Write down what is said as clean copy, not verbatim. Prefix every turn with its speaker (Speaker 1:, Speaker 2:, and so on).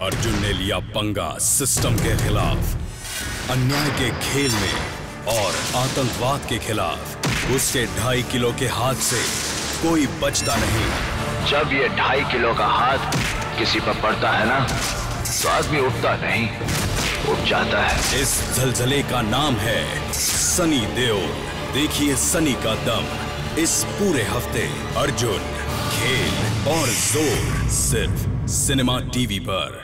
Speaker 1: अर्जुन ने लिया पंगा सिस्टम के खिलाफ, अन्याय के खेल में और आतंकवाद के खिलाफ। उसके 2.5 किलो के हाथ से कोई बचता नहीं।
Speaker 2: जब ये 2.5 किलो का हाथ किसी पर पड़ता है ना, तो आदमी उठता नहीं, उठ जाता है।
Speaker 1: इस जलजले का नाम है सनी देओल। देखिए सनी का दम इस पूरे हफ्ते। अर्जुन, खेल और जोर सिर्फ सिनेमा टीवी पर।